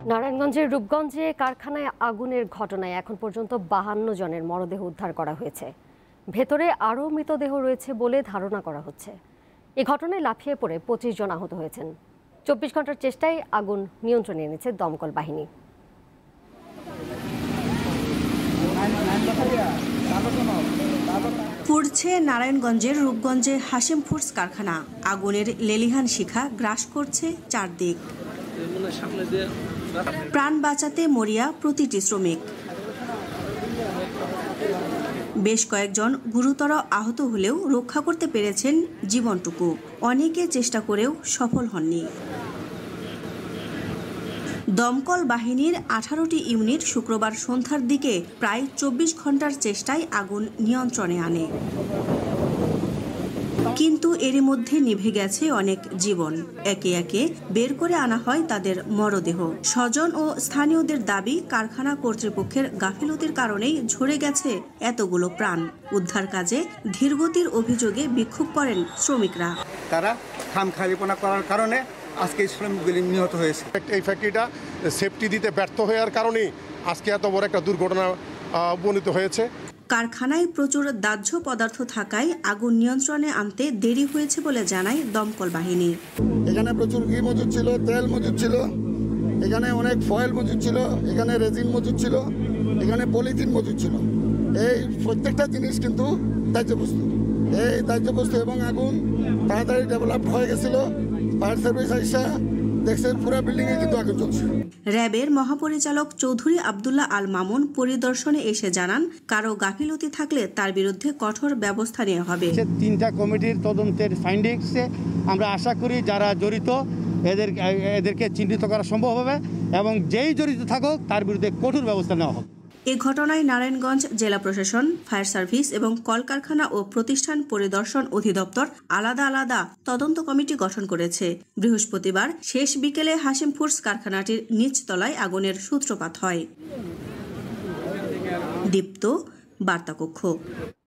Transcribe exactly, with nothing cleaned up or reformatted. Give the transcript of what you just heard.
নারায়ণগঞ্জের রূপগঞ্জে কারখানায় আগুনের ঘটনায় এখন পর্যন্ত বাহান্ন জনের মরদেহ উদ্ধার করা হয়েছে। ভেতরে আরও মৃতদেহ রয়েছে বলে ধারণা করা হচ্ছে। এ ঘটনায় লাফিয়ে পড়ে পঁচিশ জন আহত হয়েছেন। চব্বিশ ঘন্টার চেষ্টায় আগুন নিয়ন্ত্রণে এনেছে দমকল বাহিনী। পুড়ছে নারায়ণগঞ্জের রূপগঞ্জে হাশিম ফুডস কারখানা। আগুনের লেলিহান শিখা গ্রাস করছে চারদিক। প্রাণ বাঁচাতে মরিয়া প্রতিটি শ্রমিক। বেশ কয়েকজন গুরুতর আহত হলেও রক্ষা করতে পেরেছেন জীবনটুকু। অনেকে চেষ্টা করেও সফল হননি। দমকল বাহিনীর আঠারোটি ইউনিট শুক্রবার সন্ধ্যার দিকে প্রায় চব্বিশ ঘন্টার চেষ্টায় আগুন নিয়ন্ত্রণে আনে, কিন্তু এরই মধ্যে নিভে গেছে অনেক জীবন। একে একে বের করে আনা হয় তাদের মরদেহ। স্বজন ও স্থানীয়দের দাবি, কারখানা কর্তৃপক্ষের গাফিলতির কারণেই ঝরে গেছে এতগুলো প্রাণ। উদ্ধার কাজে ধীরগতির অভিযোগে বিক্ষোভ করেন শ্রমিকরা। তারা খামখেয়ালিপনা করার কারণে আজকে শ্রমিকগুলি নিহত হয়েছে। এই ফ্যাক্টরিটা সেফটি দিতে ব্যর্থ হওয়ার কারণে আজকে এত বড় একটা দুর্ঘটনা উপনীত হয়েছে। কারখানায় প্রচুর দাহ্য পদার্থ থাকায় আগুন নিয়ন্ত্রণে আনতে দেরি হয়েছে বলে জানায় দমকল বাহিনী। এখানে প্রচুর ঘি মজুদ ছিল, তেল মজুদ ছিল, এখানে অনেক ফয়েল মজুদ ছিল, এখানে রেজিন মজুদ ছিল, এখানে পলিথিন মজুদ ছিল। এই প্রত্যেকটা জিনিস কিন্তু দাহ্য বস্তু। এই দাহ্য বস্তু এবং আগুন তাড়াতাড়ি ডেভেলপ হয়ে গেছিল। ফায়ার সার্ভিস আইসা দেখছেন পুরো বিল্ডিং এ কিন্তু আগুন চলছে। র্যাবের মহাপরিচালক চৌধুরী আব্দুল্লাহ আল মামুন পরিদর্শনে এসে জানান, কারো গাফিলতি থাকলে তার বিরুদ্ধে কঠোর ব্যবস্থা নেওয়া হবে। তিনটা কমিটির তদন্তের ফাইন্ডিংসে আমরা আশা করি যারা জড়িত এদের এদেরকে চিহ্নিত করা সম্ভব হবে এবং যেই জড়িত থাকুক তার বিরুদ্ধে কঠোর ব্যবস্থা নেওয়া হবে। এ ঘটনায় নারায়ণগঞ্জ জেলা প্রশাসন, ফায়ার সার্ভিস এবং কলকারখানা ও প্রতিষ্ঠান পরিদর্শন অধিদপ্তর আলাদা আলাদা তদন্ত কমিটি গঠন করেছে। বৃহস্পতিবার শেষ বিকেলে হাশিম ফুডস কারখানাটির নিচতলায় আগুনের সূত্রপাত হয়। দীপ্ত, বার্তা কক্ষ।